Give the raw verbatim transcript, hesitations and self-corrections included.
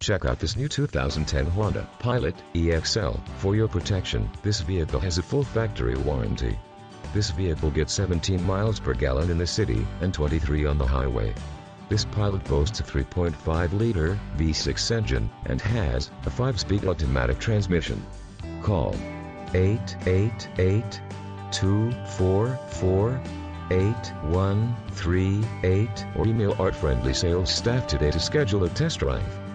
Check out this new two thousand ten Honda Pilot E X L. For your protection, this vehicle has a full factory warranty. This vehicle gets seventeen miles per gallon in the city and twenty-three on the highway. This Pilot boasts a three point five liter V six engine and has a five-speed automatic transmission. Call eight eight eight, two four four, eight one three eight or email our friendly sales staff today to schedule a test drive.